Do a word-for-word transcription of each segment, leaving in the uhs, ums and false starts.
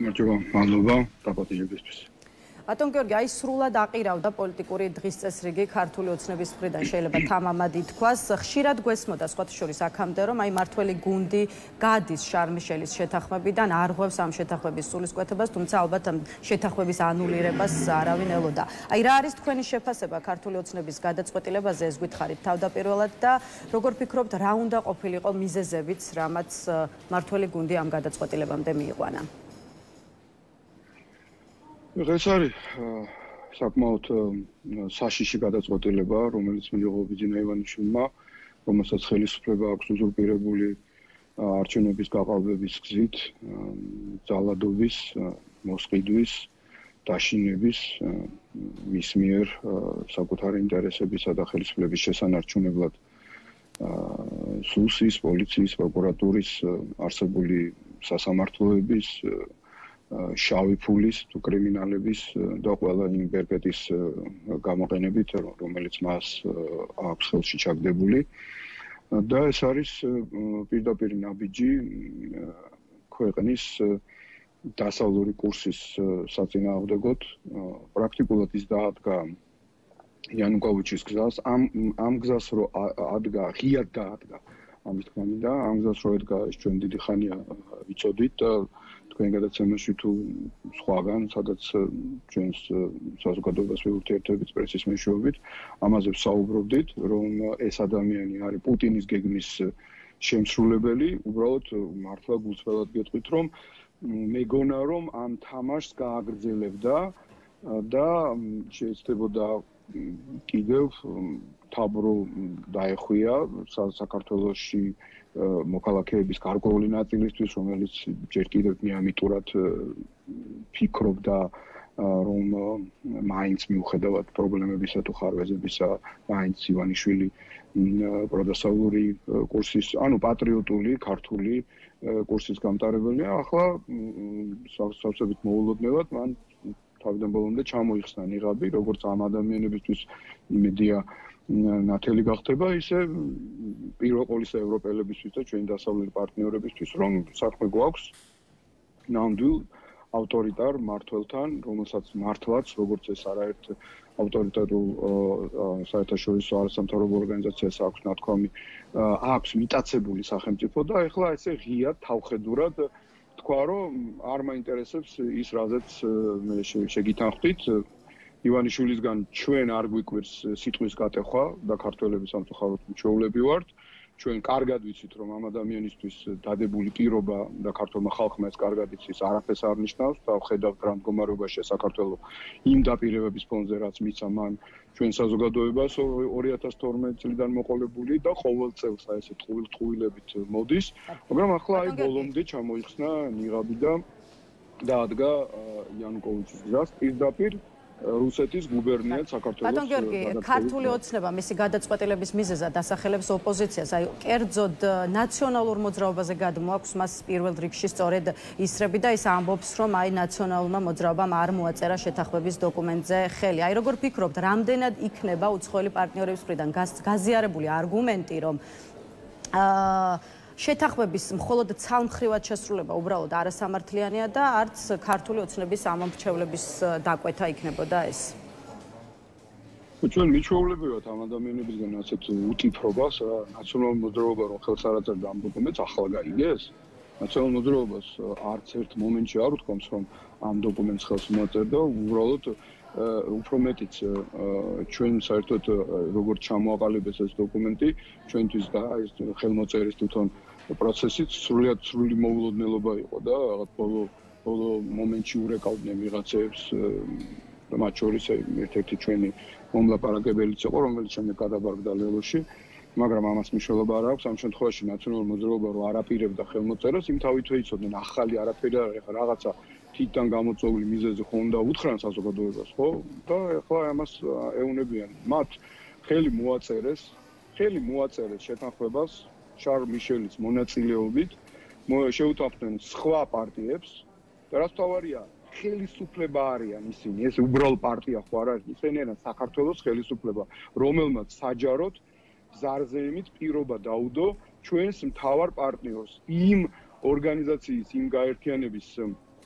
მადლობა, მადლობა დაპატიჟებისთვის. ბატონ გიორგი, აი სრულად აყირავდა პოლიტიკური დღის წესრიგი ქართული ოცნების მხრიდან, შეიძლება თამამად ითქვას. ხშირად გვესმოდა სხვათა შორის აქამდე, რომ აი მართველი გუნდი გადის შარლ-მიშელის შეთანხმებიდან, არღვევს ამ შეთანხმების სულისკვეთებას, თუმცა ალბათ ამ შეთანხმების ანულირებას არავინ ელოდა. აი რა არის თქვენი შეფასება ქართული ოცნების გადაწყვეტილებაზე, ეს გითხარით თავდაპირველად და როგორ ფიქრობთ, რა უნდა ყოფილიყო მიზეზებიც, რამაც მართველი გუნდი ამ გადაწყვეტილებამდე მიიყვანა? ეს არის საკმაოდ საშიში გადაწყვეტილება, რომელიც მიიღო ბიძინა ივანიშვილმა, რომელსაც ხელისუფლება აქვს უზურპირებული არჩევნების გაყალბების გზით, ძალადობის, მოსყიდვის, დაშინების, მის მიერ საკუთარი ინტერესებისა და ხელისუფლების შესანარჩუნებლად სუსის, პოლიციის, პროკურატურის, არსებული სასამართლოების შავი ფულის თუ კრიმინალების და ყველა იმ ბერკეტის გამოყენებით, რომელიც მას აქვს ხელში ჩაგდებული. და ეს არის პირდაპირ ნაბიჯი ქვეყნის დასავლური კურსის საწინააღმდეგოდ. პრაქტიკულად ის დაადგა იანუკოვიჩის გზას, ამ ამ გზას რო ადგა, ღიად დაადგა. ამის თქმა მინდა, ამ გზას რო ედგა, ის ჩვენ დიდი ხანია ვიცოდით და თქვენ გადაცემაში თუ სხვაგან, სადაც ჩვენს საზოგადოებას ვეურთიერთებით პრესის მეშვეობით, ამაზე ვსაუბრობდით, რომ ეს ადამიანი არის პუტინის გეგმის შემსრულებელი, უბრალოდ მართლა გულწრფელად გეტყვით, რომ მეგონა რომ ამ თამაშს გააგრძელებდა და შეეცდებოდა კიდევ თაბრო დაეხვია საქართველოში მოქალაქეების გარკვეული ნაწილისთვის, რომელიც ჯერ კიდევ მიამიტურად ფიქრობდა, რომ მაინც მიუხედავად პრობლემებისა თუ ხარვეზებისა, მაინც ივანიშვილი პროდასავლური კურსის, ანუ პატრიოტული, ქართული კურსის გამტარებელია. ახლა სავსებით მოულოდნელად მან თავიდან ბოლომდე ჩამოიხსნა ნიღაბი, როგორც ამ ადამიანებისთვის იმედია ნათელი გახდება, ისე პირველ ყოვლისა ევროპელებისთვის და ჩვენი დასავლელი პარტნიორებისთვის, რომ საქმე გვაქვს ნამდვილ ავტორიტარ მმართველთან, რომელსაც მართლაც, როგორც ეს არაერთ ავტორიტარულ საერთაშორისო არასამთავრობო ორგანიზაციას აქვს ნათქვამი, აქვს მიტაცებული სახელმწიფო და ეხლა ესე ღიად თავხედურად თქვა, რომ არ მაინტერესებს ის, რაზეც მე შეგითანხმდით. ივანიშვილისგან ჩვენ არ გვიკვირს სიტყვის გატეხვა და ქართველები სამწუხაროდ მჩვეულები ვართ. ჩვენ კარგად ვიცით, რომ ამ ადამიანისთვის დადებული პირობა და ქართულმა ხალხმა ეს კარგად იცის, არაფერს არ ნიშნავს და ხედავთ რა მდგომარეობაშია საქართველო იმ დაპირებების ფონზე, რაც მიცა მან ჩვენ საზოგადოებას ორი ათას თორმეტი წლიდან მოყოლებული და ყოველ წელს აი ესე ტყუილ-ტყუილებით მოდის, მაგრამ ახლა აი ბოლომდე ჩამოიხსნა ნიღაბი და დაადგა იანუკოვიჩის გზას პირდაპირ რუსეთის გუბერნიად საქართველოს. ბატონ გიორგი, ქართული ოცნება მისი გადაწყვეტილების მიზეზად ასახელებს ოპოზიციას, აი კერძოდ ნაციონალურ მოძრაობაზე გადმოაქვს მას პირველ რიგში სწორედ ისრები და ის ამბობს, რომ აი ნაციონალურმა მოძრაობამ არ მოაწერა შეთანხმების დოკუმენტზე ხელი. აი როგორ ფიქრობთ, რამდენად იქნება უცხოელი პარტნიორების მხრიდან გაზიარებული არგუმენტი, რომ აა შეთანხმების მხოლოდ ცალმხრივად შესრულება უბრალოდ არასამართლიანია და არც ქართული ოცნების ამომრჩევლების დაკვეთა იქნებოდა ეს. ჩვენ მიჩვეულები ვართ ამ ადამიანებისგან ასეთ უტიფრობას, ნაციონალურ მოძრაობა რომ ხელს არ აწერდა ამ დოკუმენტს, ახლა გაიგეს? ნაციონალურ მოძრაობას არც ერთ მომენტში არ უთქვამს, რომ ამ დოკუმენტს ხელს მოაწერდა, უბრალოდ უფრო მეტიც ჩვენ საერთოდ როგორც ჩამოაყალიბეს ეს დოკუმენტი, ჩვენთვის და ეს ხელმოწერის თვითონ პროცესიც სრულიად სრული მოულოდნელობა იყო და რაღაც ბოლო ბოლო მომენტში ურეკავდნენ ვიღაცებს და მათ შორის ერთ-ერთი ჩვენი მომლაპარაკებელიც იყო, რომელიც შემდეგ გადაბარგდა ლელოში, მაგრამ ამას მნიშვნელობა არ აქვს. ამ შემთხვევაში ნაციონალურ მოძრაობა რო არაპირებდა ხელმოწერას, იმ თავითვე იცოდნენ ახალი არაფერი არ არის, რაღაცა თითთან გამოწვეული მიზეზი ხო უნდა უთხრან საზოგადოებას, ხო? და ახლა ამას ეუნებიან. მათ ხელი მოაწერეს, ხელი მოაწერეს შეთანხმებას შარლ მიშელის მონაწილეობით, შეუტანხმდნენ სხვა პარტიებს და რაც თავარია, ხელისუფლება არიან ისინი, ეს უბრალოდ პარტია ხო არ არის, ისინი არიან საქართველოს ხელისუფლება, რომელმაც საჯაროდ ზარზეიმით პირობა დაუდო ჩვენს მთავარ პარტნიორს, იმ ორგანიზაციის, იმ გაერთიანების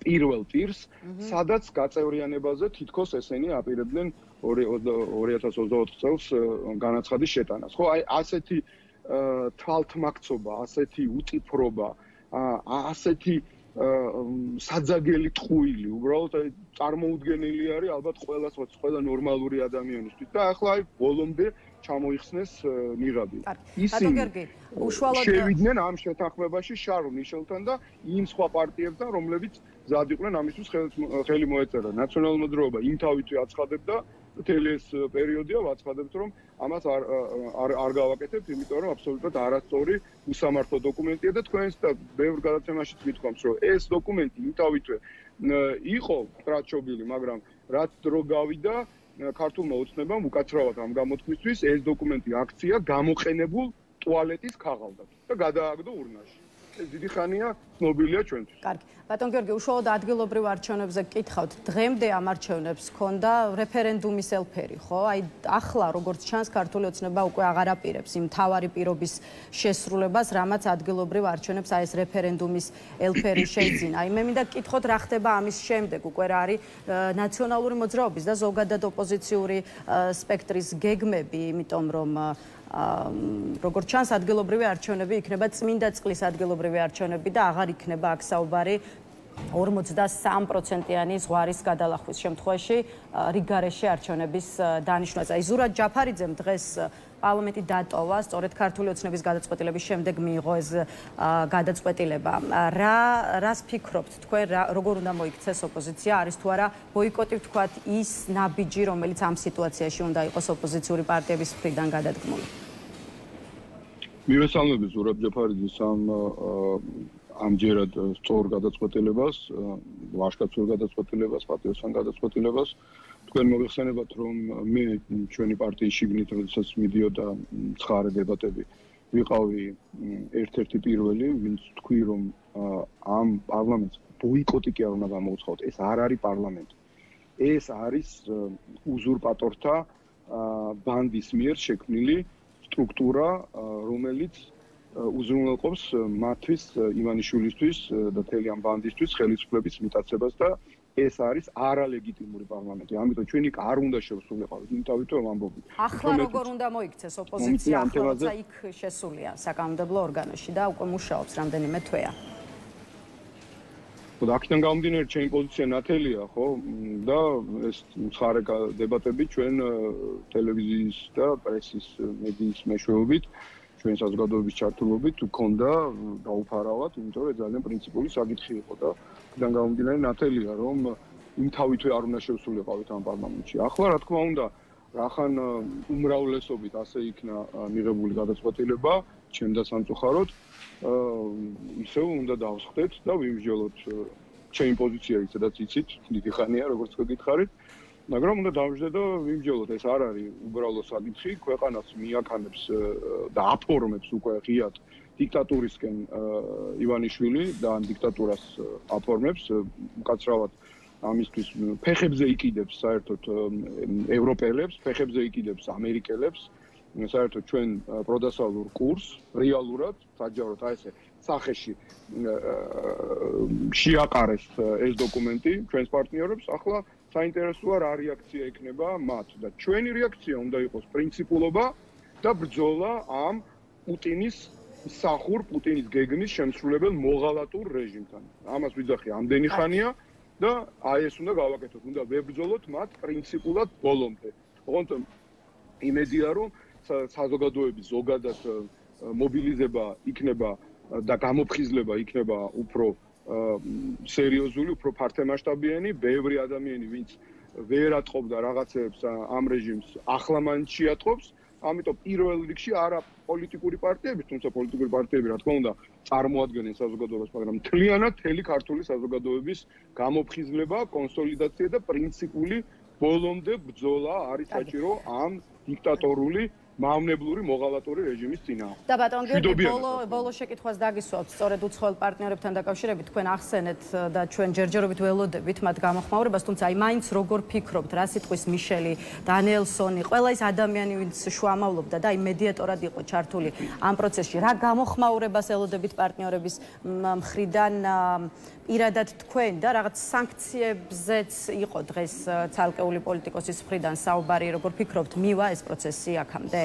პირველ ტირს, სადაც გაწევრიანებაზე თითქოს ესენი აპირებდნენ ორი ათას ოცდაოთხ წელს განაცხადის შეტანას. ხო, აი ასეთი თვალთმაქცობა, ასეთი უტიფრობა, ასეთი საძაგელი ტყუილი, უბრალოდ აი წარმოუდგენელი არის ალბათ ყველას, ყველა ნორმალური ადამიანისთვის და ახლა აი ბოლომდე ჩამოიხსნეს ნიღაბი. ისინი უშუალოდ შევიდნენ ამ შეთანხმებაში შარლ მიშელთან და იმ სხვა პარტიებთან, რომლებიც მზად იყვნენ ამისთვის ხელი მოეწერა. ნაციონალურ მოძრაობა იმ თავითვე აცხადებდა მთელი ეს პერიოდია ვაცხადებთ, რომ ამას არ არ არ გავაკეთებთ, იმიტომ რომ აბსოლუტურად არასწორი უსამართლო დოკუმენტია და თქვენს და ბევრ გადაცემაშიც გითხოვს, რომ ეს დოკუმენტი იმ თავითვე იყო სტრატეგიული, მაგრამ რაც დრო გავიდა ქართულმა ოცნებამ უკაცრავად ამ გამოთქმისთვის ეს დოკუმენტი აქცია გამოყენებულ ტუალეტის ქაღალდად და გადააგდო ურნაში. ეს დიდი ხანია ცნობილია ჩვენთვის. კარგი. ბატონ გიორგი, უშუალოდ ადგილობრივ არჩევნებზე გკითხავთ. დღემდე ამ არჩევნებს ჰქონდა რეფერენდუმის ელფერი, ხო? აი ახლა როგორც ჩანს, ქართული ოცნება უკვე აღარ აპირებს იმ თავარი პირობის შესრულებას, რამაც ადგილობრივ არჩევნებს აი ეს რეფერენდუმის ელფერი შეიძინა. აი მე მინდა გკითხოთ, რა ხდება ამის შემდეგ? უკვე რა არის ნაციონალური მოძრაობის და ზოგადად ოპოზიციური სპექტრის გეგმები, იმიტომ რომ როგორც ჩანს, ადგილობრივი არჩევნები იქნება წმინდა წყლის ადგილობრივი არჩევნები და აღარ იქნება აქ საუბარი ორმოცდასამ პროცენტიანი ზღვარის გადალახვის შემთხვევაში რიგარეში არჩევნების დანიშვნაზე. აი ზურაბ ჯაფარიძემ დღეს პარლამენტი დატოვა, სწორედ ქართული ოცნების გადაწყვეტილების შემდეგ მიიღო ეს გადაწყვეტილება. რა რას ფიქრობთ თქვენ, როგორ უნდა მოიქცეს ოპოზიცია, არის თუ არა ბოიკოტი ვთქვათ ის ნაბიჯი, რომელიც ამ სიტუაციაში უნდა იყოს ოპოზიციური პარტიების მხრიდან გადადგმული? მივესალმები ზურაბ ჯაფარიძის ამ ამჯერად სწორ გადაწყვეტილებას, ვაჟკაცურ გადაწყვეტილებას, პატიოსან გადაწყვეტილებას. თქვენ მოგეხსენებათ, რომ მე ჩვენი პარტიის შიგნით, როდესაც მიდიოდა ცხარე დებატები, ვიყავი ერთ-ერთი პირველი, ვინც თქვი, რომ ამ პარლამენტს ბოიკოტი კი არ უნდა გამოუცხადოთ. ეს არ არის პარლამენტი. ეს არის უზურპატორთა ბანდის მიერ შექმნილი სტრუქტურა, რომელიც უზრუნველყოფს მათთვის ივანიშვილისთვის და თელი ამ ბანდისთვის ხელისუფლების მიტაცებას და ეს არის არალეგიტიმური პარლამენტი. ამიტომ ჩვენი არ უნდა შევსრულიყავით იმ თავითვე ამბობთ. ახლა როგორ უნდა მოიქცეს ოპოზიცია, ახლა როცა იქ შესულია საკანონმდებლო ორგანოში და უკვე მუშაობს რამდენიმე თვეა? და აქედან გამომდინარე ჩემი პოზიცია ნათელია, ხო? და ეს ცხარე დებატები ჩვენ ტელევიზიის და პრესის მედიის მეშვეობით ჩვენ საზოგადოების ჩართულობით გქონდა დაუფარავად, იმიტომ რომ ძალიან პრინციპული საკითხი იყო და აქედან გამომდინარე ნათელია, რომ იმ თავითვე არ უნდა შევსრულიყავით ამ პარლამენტში. ახლა რა თქმა უნდა, რახან უმრავლესობით ასე იქნა მიღებული გადაწყვეტილება, ჩემ და სამწუხაროდ, ისევ უნდა დავსხდეთ და ვიმსჯელოთ ჩემი პოზიცია ის, სადაც იცით, დიდი ხანია, როგორც გითხარით. მაგრამ უნდა დავждე და ვიმსჯელოთ, ეს არ არის უბრალო საკითხი, ქვეყანას მიაქანებს და აფორმებს უკვე ღიად დიქტატურისკენ ივანიშვილი და ამ დიქტატურას აფორმებს უკაცრავად ამისთვის ფეხებზე იკიდებს საერთოდ ევროპელებს, ფეხებზე იკიდებს ამერიკელებს, საერთოდ ჩვენ პროდასალურ კურსს რეალურად საჯაროდ აი ესე სახეში შეაყარეს ეს დოკუმენტი ჩვენს პარტნიორებს, ახლა საინტერესოა რა რეაქცია იქნება მათ და ჩვენი რეაქცია უნდა იყოს პრინციპულობა და ბრძოლა ამ პუტინის სახურ პუტინის გეგმის შემსრულებელ მოღალატურ რეჟიმთან. ამას ვიძახი ამდენი ხანია და აი ეს უნდა გავაკეთოთ, უნდა ვებრძოლოთ მათ პრინციპულად ბოლომდე. ოღონდ იმედია რომ საზოგადოების ზოგადად მობილიზება იქნება და გამოფხიზლება იქნება უფრო სერიოზული, უფრო ფართომასშტაბიანი, ბევრი ადამიანი, ვინც ვერ ატყობდა რაღაცებს ამ რეჟიმს, ახლა მან შეატყობს, ამიტომ პირველ რიგში არა პოლიტიკური პარტიები, თუმცა პოლიტიკური პარტიები, რა თქმა უნდა, წარმოადგენენ საზოგადოებას, მაგრამ მთლიანად მთელი ქართული საზოგადოების გამოფხიზლება, კონსოლიდაცია და პრინციპული ბოლომდე ბრძოლა არის საჭირო ამ დიქტატორული მავნებლური მოღალატური რეჟიმის წინააღმდეგ. და ბატონ გიორგი, ბოლო ბოლო შეკითხვას დაგისვავთ, სწორედ უცხოელ პარტნიორებთან დაკავშირებით თქვენ ახსენეთ და ჩვენ ჯერჯერობით ველოდებით მათ გამოხმაურებას, თუმცა აი მაინც როგორ ფიქრობთ, რა სიტყვის მიშელი, დანიელსონი, ყველა ის ადამიანი, ვინც შუამავლობდა და აი მედიატორად იყო ჩართული ამ პროცესში, რა გამოხმაურებას ელოდებით პარტნიორების მხრიდან პირადად თქვენ და რაღაც სანქციებზეც იყო დღეს ცალკეული პოლიტიკოსის მხრიდან საუბარი, როგორ ფიქრობთ, მივა ეს პროცესი აქამდე?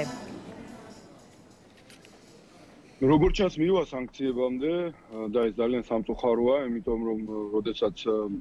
როგორც ჩანს, მივა სანქციებამდე და ეს ძალიან სამწუხაროა, იმიტომ რომ როდესაც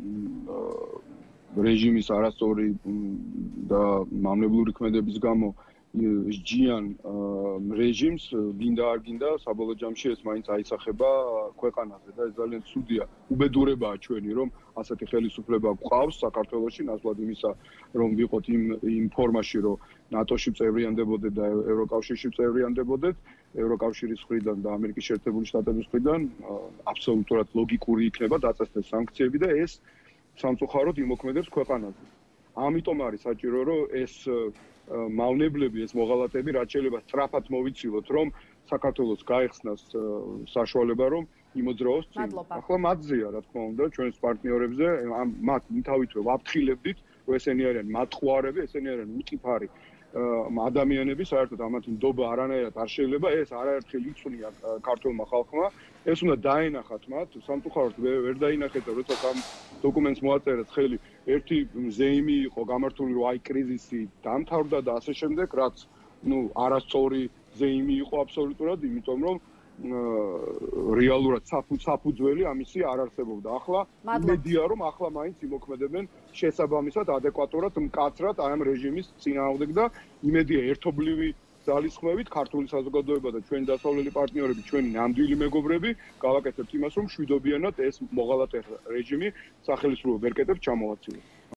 რეჟიმის არასწორი და მავნებლური ქმედების გამო ჯიან რეჟიმს გინდა არ გინდა საბოლოო ჯამში ეს მაინც აისახება ქვეყანაზე და ეს ძალიან ცუდია. უბედურებაა ჩვენი, რომ ასეთი ხელისუფლება გვყავს საქართველოში, ნაცვლად იმისა, რომ ვიყოთ იმ იმ ფორმაში, რომ ნატოში წევრიანდებოდეთ და ევროკავშირში წევრიანდებოდეთ, ევროკავშირის მხრიდან და ამერიკის შეერთებული შტატების მხრიდან აბსოლუტურად ლოგიკური იქნება დაწესდეს სანქციები და ეს სამწუხაროდ იმოქმედებს ქვეყანაზე. ამიტომ არის საჭირო, რომ ეს მავნებლები, ეს მოღალატეები რაც შეიძლება სწრაფად მოვიცილოთ, რომ საქართველოს გაიხსნას საშუალება, რომ იმოძრაოს წინ. ახლა მათზეა, რა თქმა უნდა, ჩვენს პარტნიორებზე, მათ თავითვე ვაფრთხილებდით, რომ ესენი არიან მათხვარები, ესენი არიან უტიფარი ადამიანები, საერთოდ ამათი ნდობა არანაირად არ შეიძლება, ეს არაერთხელ იცვნია ქართულმა ხალხმა, ეს უნდა დაენახათ მათ, სამწუხაროდ ვერ დაინახეთ, როცა ამ დოკუმენტს მოაწერეთ ხელი, ერთი ზეიმი იყო გამართული, რომ აი კრიზისი დამთავრდა და ასე შემდეგ, რაც ნუ არასწორი ზეიმი იყო აბსოლუტურად, იმიტომ რომ რეალურად საფუძველი ამისი არ არსებობდა. ახლა იმედია, რომ ახლა მაინც იმოქმედებენ შესაბამისად ადეკვატურად, მკაცრად ამ რეჟიმის წინააღმდეგ და იმედია ერთობლივი ძალისხმევით ქართული საზოგადოება და ჩვენი დასავლელი პარტნიორები, ჩვენი ნამდვილი მეგობრები გავაკეთებთ იმას, რომ შვიდობიანად ეს მოღალატე რეჟიმი სახელისუფლება ვერ კეთებს ჩამოვაცილოთ.